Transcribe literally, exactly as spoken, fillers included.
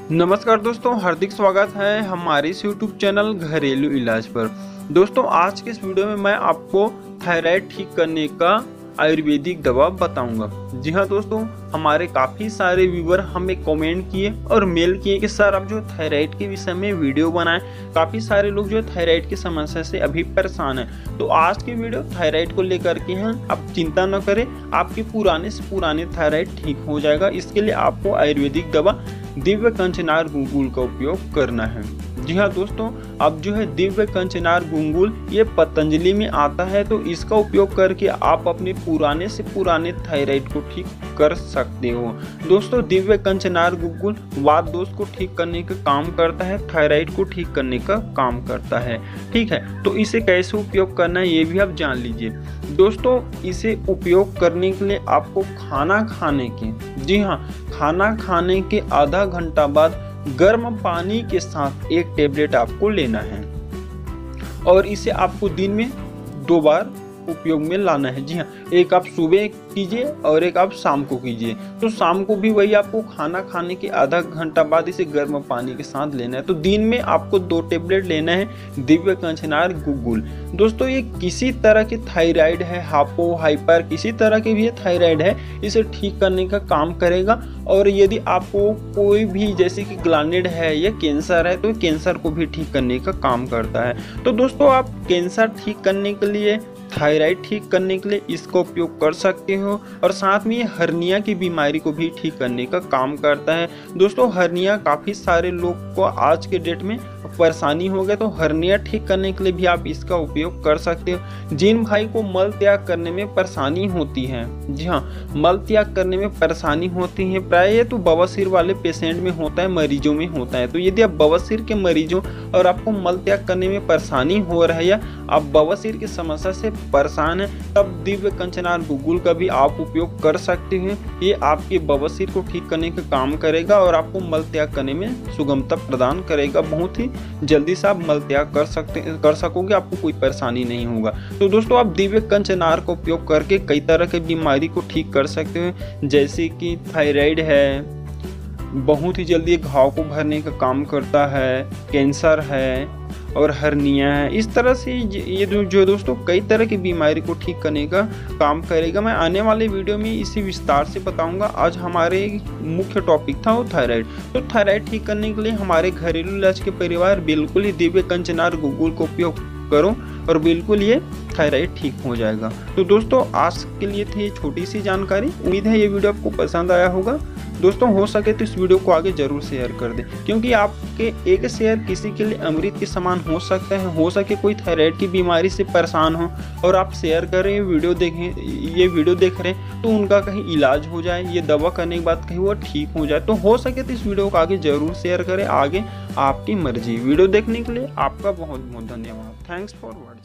नमस्कार दोस्तों, हार्दिक स्वागत है हमारे इस यूट्यूब चैनल घरेलू इलाज पर। दोस्तों आज के इस वीडियो में मैं आपको थायराइड ठीक करने का आयुर्वेदिक दवा बताऊंगा। जी हाँ दोस्तों, हमारे काफ़ी सारे व्यूवर हमें कमेंट किए और मेल किए कि सर आप जो थायराइड के विषय में वीडियो बनाएं। काफ़ी सारे लोग जो थायराइड की समस्या से अभी परेशान हैं, तो आज की वीडियो थायराइड को लेकर के हैं। आप चिंता न करें, आपके पुराने से पुराने थायराइड ठीक हो जाएगा। इसके लिए आपको आयुर्वेदिक दवा दिव्य कंचनार गुंगुल का उपयोग करना है। जी हाँ दोस्तों, अब जो है दिव्य कंचनार गुंगुल ये पतंजलि में आता है, तो इसका उपयोग करके आप अपने पुराने से पुराने थायराइड को ठीक कर सकते हो। दोस्तों दिव्य कंचनार गुंगुल वात दोष को ठीक करने का काम करता है, थायराइड को ठीक करने का काम करता है। ठीक है, तो इसे कैसे उपयोग करना है ये भी आप जान लीजिए। दोस्तों इसे उपयोग करने के लिए आपको खाना खाने के जी हाँ खाना खाने के आधा घंटा बाद गर्म पानी के साथ एक टेबलेट आपको लेना है और इसे आपको दिन में दो बार उपयोग में लाना है। जी हाँ, एक आप सुबह कीजिए और एक आप शाम को कीजिए। तो शाम को भी वही आपको खाना खाने के आधा घंटा बाद इसे गर्म पानी के साथ लेना है। तो दिन में आपको दो टेबलेट लेना है दिव्य कंचनार गुंगुल। दोस्तों ये किसी तरह की थायराइड है, हापो हाइपर किसी तरह की भी थायराइड है, इसे ठीक करने का काम करेगा। और यदि आपको कोई भी जैसे कि ग्लैंडेड है या कैंसर है, तो कैंसर को भी ठीक करने का काम करता है। तो दोस्तों आप कैंसर ठीक करने के लिए, थायराइड ठीक करने के लिए इसका उपयोग कर सकते हो और साथ में ये हर्निया की बीमारी को भी ठीक करने का काम करता है। दोस्तों हर्निया काफ़ी सारे लोग को आज के डेट में परेशानी हो गया, तो हर्निया ठीक करने के लिए भी आप इसका उपयोग कर सकते हो। जिन भाई को मल त्याग करने में परेशानी होती है, जी हाँ मल त्याग करने में परेशानी होती है, प्राय ये तो बवासीर वाले पेशेंट में होता है, मरीजों में होता है। तो यदि आप बवासीर के मरीजों और आपको मल त्याग करने में परेशानी हो रहा है या आप बवासीर की समस्या से परेशान है, तब दिव्य कंचनार गुंगुल का भी आप उपयोग कर सकते हैं। ये आपके बवासीर को ठीक करने का काम करेगा और आपको मल त्याग करने में सुगमता प्रदान करेगा। बहुत ही जल्दी से आप मल त्याग कर सकते कर सकोगे, आपको कोई परेशानी नहीं होगा। तो दोस्तों आप दिव्य कंचनार का उपयोग करके कई तरह की बीमारी को ठीक कर सकते हैं, जैसे कि थायराइड है, बहुत ही जल्दी घाव को भरने का काम करता है, कैंसर है और हर्निया है। इस तरह से ये जो, जो दोस्तों कई तरह की बीमारी को ठीक करने का काम करेगा। मैं आने वाले वीडियो में इसी विस्तार से बताऊंगा। आज हमारे मुख्य टॉपिक था वो थायराइड। तो थायराइड ठीक करने के लिए हमारे घरेलू इलाज के परिवार बिल्कुल ही दिव्य कंचनार गुंगुल का उपयोग करो और बिल्कुल ये थायराइड ठीक हो जाएगा। तो दोस्तों आज के लिए थी छोटी सी जानकारी। उम्मीद है ये वीडियो आपको पसंद आया होगा। दोस्तों हो सके तो इस वीडियो को आगे जरूर शेयर कर दें, क्योंकि आपके एक शेयर किसी के लिए अमृत के समान हो सकता है। हो सके कोई थायराइड की बीमारी से परेशान हो और आप शेयर कर रहे हैं, वीडियो देखें, ये वीडियो देख रहे हैं, तो उनका कहीं इलाज हो जाए, ये दवा करने के बाद कहीं वो ठीक हो जाए। तो हो सके तो इस वीडियो को आगे जरूर शेयर करें। आगे आपकी मर्जी। वीडियो देखने के लिए आपका बहुत बहुत धन्यवाद। Thanks for watching.